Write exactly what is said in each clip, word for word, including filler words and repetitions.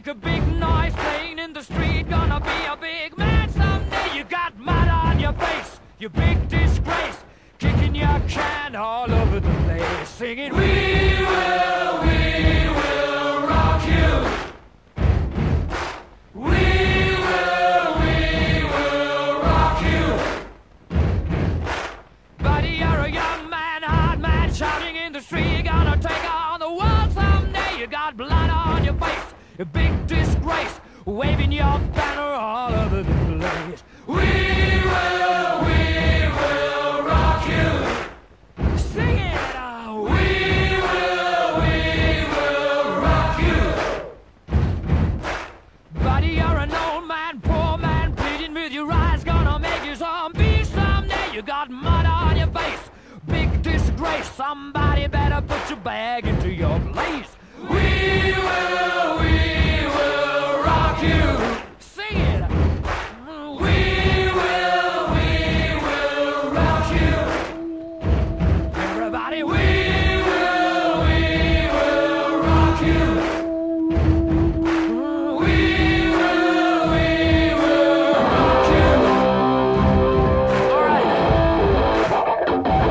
a big noise playing in the street. Gonna be a big man someday. You got mud on your face, you big disgrace. Kicking your can all over the place, singing, we will, we will rock you. We will, we will rock you. Buddy, you're a young man, hard man, shouting in the street. You're gonna take on the world someday. You got blood on your face, a big disgrace, waving your banner all over the place. We will, we will rock you. Sing it out. We will, we will rock you. Buddy, you're an old man, poor man, pleading with your eyes. Gonna make you zombie someday. You got mud on your face, big disgrace. Somebody better put your bag into your place. We will, we will rock you. Sing it. We will, we will rock you. Everybody, we will, we will rock you. We will, we will rock you. All right.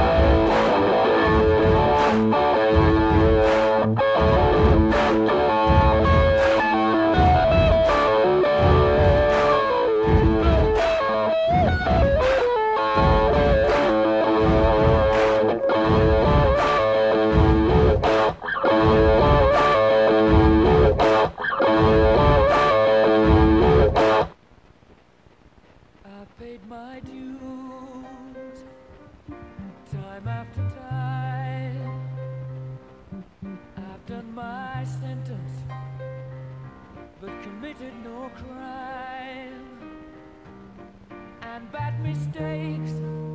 I've paid my dues, time after time. I've done my sentence, but committed no crime. And bad mistakes,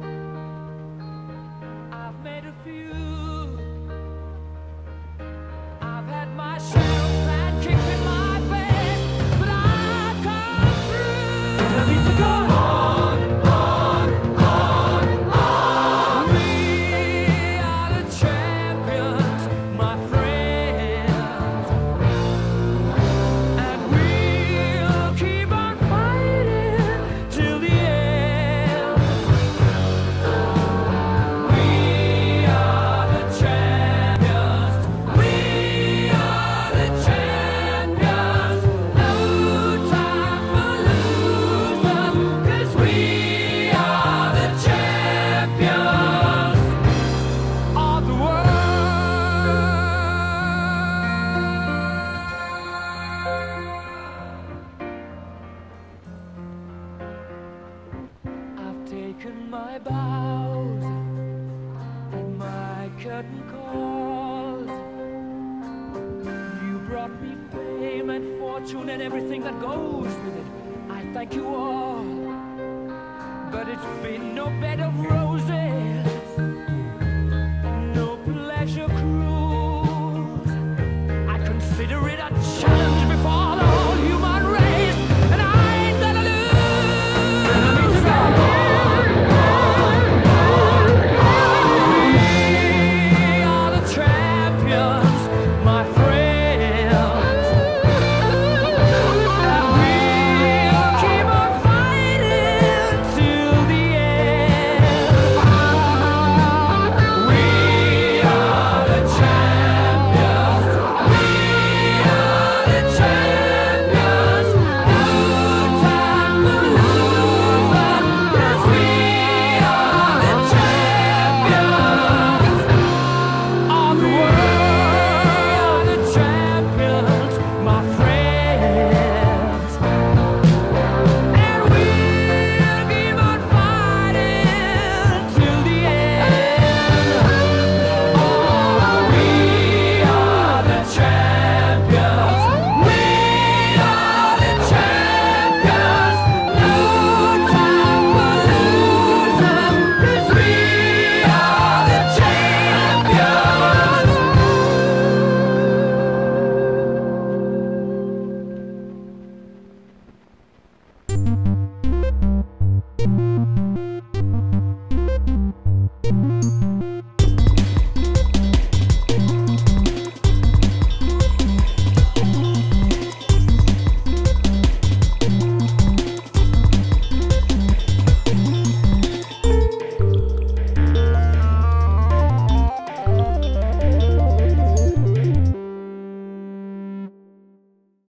I've made a few. I've had my share of sand kicked in my face, but I've come through. I need to go on, on, on, on. We are the champions, my friends, and we'll keep on fighting till the end. We are the champions. We are the champions. No time for losers, 'cause we are the champions of the world. I've taken my bows and my curtain calls. You brought me fame and fortune and everything that goes with it. I thank you all, but it's been no bed of roses.